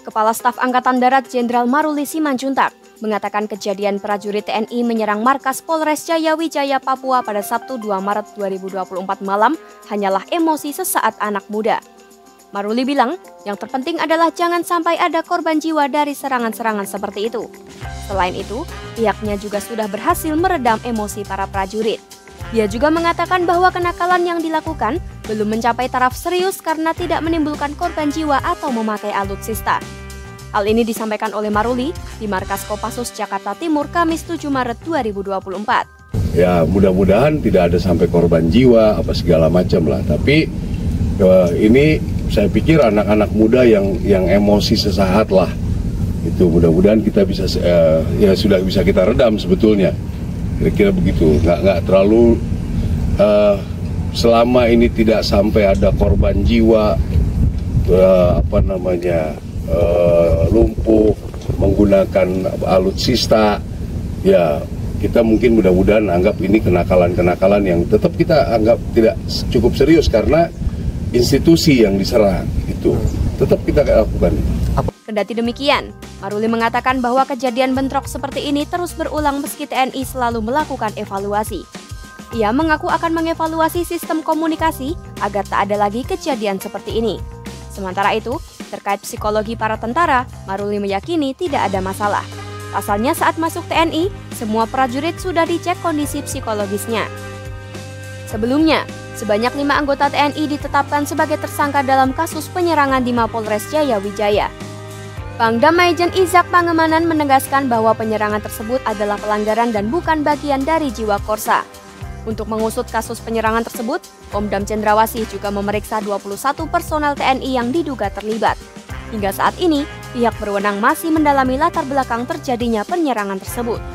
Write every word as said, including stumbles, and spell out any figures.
Kepala Staf Angkatan Darat Jenderal Maruli Simanjuntak mengatakan kejadian prajurit T N I menyerang markas Polres Jayawijaya, Papua pada Sabtu dua Maret dua ribu dua puluh empat malam hanyalah emosi sesaat anak muda. Maruli bilang, yang terpenting adalah jangan sampai ada korban jiwa dari serangan-serangan seperti itu. Selain itu, pihaknya juga sudah berhasil meredam emosi para prajurit. Dia juga mengatakan bahwa kenakalan yang dilakukan belum mencapai taraf serius karena tidak menimbulkan korban jiwa atau memakai alutsista. Hal ini disampaikan oleh Maruli di Markas Kopassus Jakarta Timur Kamis tujuh Maret dua ribu dua puluh empat. Ya, mudah-mudahan tidak ada sampai korban jiwa apa segala macam lah. Tapi uh, ini saya pikir anak-anak muda yang yang emosi sesaat lah. Itu mudah-mudahan kita bisa uh, ya sudah bisa kita redam sebetulnya. Kira-kira begitu. Nggak nggak terlalu uh, selama ini tidak sampai ada korban jiwa uh, apa namanya uh, lumpuh menggunakan alutsista, ya kita mungkin mudah-mudahan anggap ini kenakalan-kenakalan yang tetap kita anggap tidak cukup serius karena institusi yang diserang itu tetap kita lakukan. Kendati demikian, Maruli mengatakan bahwa kejadian bentrok seperti ini terus berulang meski T N I selalu melakukan evaluasi. Ia mengaku akan mengevaluasi sistem komunikasi agar tak ada lagi kejadian seperti ini. Sementara itu, terkait psikologi para tentara, Maruli meyakini tidak ada masalah. Pasalnya saat masuk T N I, semua prajurit sudah dicek kondisi psikologisnya. Sebelumnya, sebanyak lima anggota T N I ditetapkan sebagai tersangka dalam kasus penyerangan di Mapolres Jayawijaya. Pangdam Maijen Izak Pangemanan menegaskan bahwa penyerangan tersebut adalah pelanggaran dan bukan bagian dari jiwa korsa. Untuk mengusut kasus penyerangan tersebut, Pomdam Cendrawasih juga memeriksa dua puluh satu personel T N I yang diduga terlibat. Hingga saat ini, pihak berwenang masih mendalami latar belakang terjadinya penyerangan tersebut.